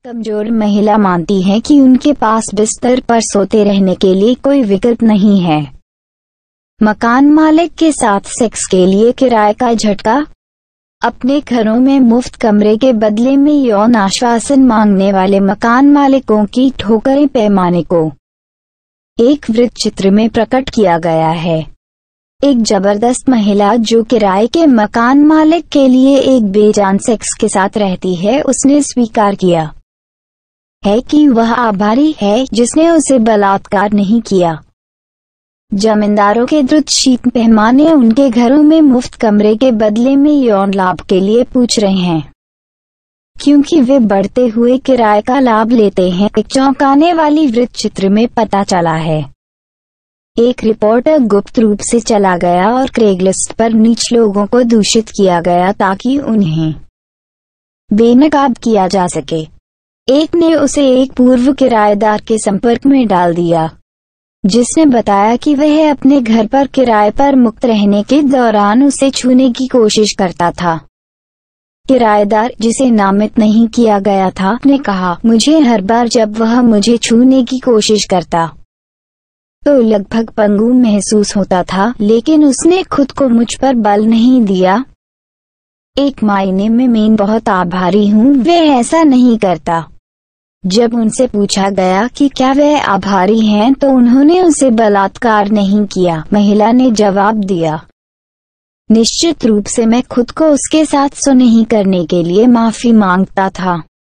कमजोर महिला मानती है कि उनके पास बिस्तर पर सोते रहने के लिए कोई विकल्प नहीं है। मकान मालिक के साथ सेक्स के लिए किराए का झटका। अपने घरों में मुफ्त कमरे के बदले में यौन आश्वासन मांगने वाले मकान मालिकों की ठोकरें पैमाने को एक वृत्त चित्र में प्रकट किया गया है। एक जबरदस्त महिला जो किराए के मकान मालिक के लिए एक बेजान सेक्स के साथ रहती है, उसने स्वीकार किया है कि वह आभारी है जिसने उसे बलात्कार नहीं किया। जमींदारों के द्रुत शीत पैमाने उनके घरों में मुफ्त कमरे के बदले में यौन लाभ के लिए पूछ रहे हैं, क्योंकि वे बढ़ते हुए किराए का लाभ लेते हैं। एक चौंकाने वाली वृत्त चित्र में पता चला है। एक रिपोर्टर गुप्त रूप से चला गया और क्रेगलिस्ट पर नीच लोगों को दूषित किया गया ताकि उन्हें बेनकाब किया जा सके। एक ने उसे एक पूर्व किराएदार के संपर्क में डाल दिया, जिसने बताया कि वह अपने घर पर किराए पर मुक्त रहने के दौरान उसे छूने की कोशिश करता था। किराएदार, जिसे नामित नहीं किया गया था, ने कहा, मुझे हर बार जब वह मुझे छूने की कोशिश करता तो लगभग पंगु महसूस होता था, लेकिन उसने खुद को मुझ पर बल नहीं दिया। एक मायने में मैं बहुत आभारी हूँ, वह ऐसा नहीं करता। जब उनसे पूछा गया कि क्या वे आभारी हैं तो उन्होंने उसे बलात्कार नहीं किया। महिला ने जवाब दिया, निश्चित रूप से मैं खुद को उसके साथ नहीं करने के लिए माफी मांगता था।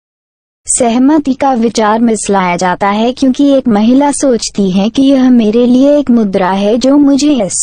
सहमति का विचार मिसलाया जाता है क्योंकि एक महिला सोचती है कि यह मेरे लिए एक मुद्रा है जो मुझे इस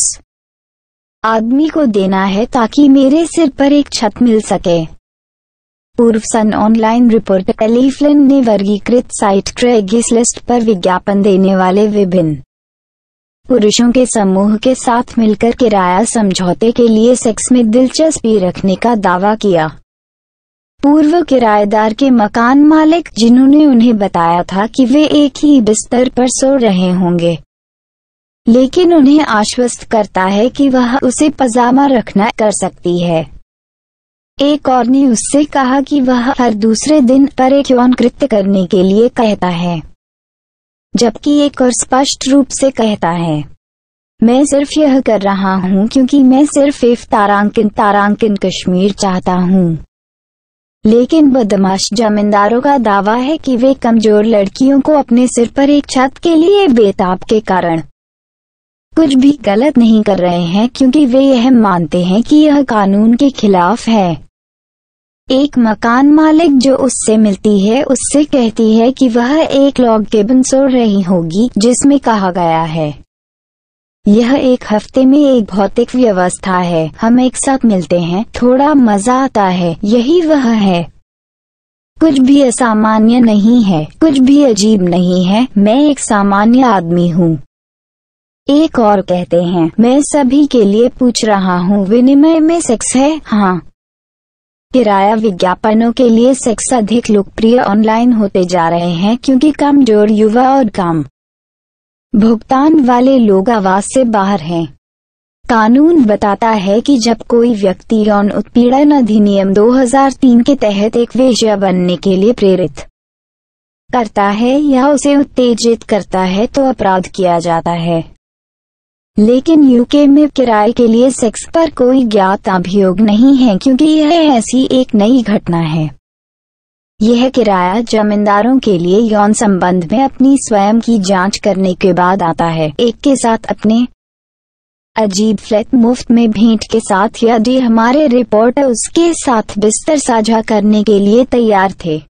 आदमी को देना है ताकि मेरे सिर पर एक छत मिल सके। पूर्व Sun online reporter Ellie Flynn ने वर्गीकृत साइट क्रेगलिस्ट पर विज्ञापन देने वाले विभिन्न पुरुषों के समूह के साथ मिलकर किराया समझौते के लिए सेक्स में दिलचस्पी रखने का दावा किया। पूर्व किराएदार के मकान मालिक, जिन्होंने उन्हें बताया था कि वे एक ही बिस्तर पर सो रहे होंगे, लेकिन उन्हें आश्वस्त करता है कि वह उसे पजामा रखना कर सकती है। एक और ने उससे कहा कि वह हर दूसरे दिन पर एक यौन कृत्य करने के लिए कहता है, जबकि एक और स्पष्ट रूप से कहता है, मैं सिर्फ यह कर रहा हूँ क्योंकि मैं सिर्फ एक तारांकिन कश्मीर चाहता हूँ। लेकिन बदमाश जमींदारों का दावा है कि वे कमजोर लड़कियों को अपने सिर पर एक छत के लिए बेताब के कारण कुछ भी गलत नहीं कर रहे हैं, क्योंकि वे यह मानते हैं कि यह कानून के खिलाफ है। एक मकान मालिक जो उससे मिलती है उससे कहती है कि वह एक लॉग केबिन सो रही होगी जिसमें कहा गया है, यह एक हफ्ते में एक भौतिक व्यवस्था है, हम एक साथ मिलते हैं, थोड़ा मजा आता है, यही वह है। कुछ भी असामान्य नहीं है, कुछ भी अजीब नहीं है, मैं एक सामान्य आदमी हूँ। एक और कहते हैं, मैं सभी के लिए पूछ रहा हूँ, विनिमय में सेक्स है? हाँ। किराया विज्ञापनों के लिए सेक्स अधिक लोकप्रिय ऑनलाइन होते जा रहे हैं क्योंकि कमजोर युवा और कम भुगतान वाले लोग आवाज से बाहर हैं। कानून बताता है कि जब कोई व्यक्ति यौन उत्पीड़न अधिनियम 2003 के तहत एक वेश्या बनने के लिए प्रेरित करता है या उसे उत्तेजित करता है तो अपराध किया जाता है। लेकिन यूके में किराए के लिए सेक्स पर कोई ज्ञात अभियोग नहीं है क्योंकि यह ऐसी एक नई घटना है। यह किराया जमींदारों के लिए यौन संबंध में अपनी स्वयं की जांच करने के बाद आता है, एक के साथ अपने अजीब फ्लैट मुफ्त में भेंट के साथ, यदि हमारे रिपोर्टर उसके साथ बिस्तर साझा करने के लिए तैयार थे।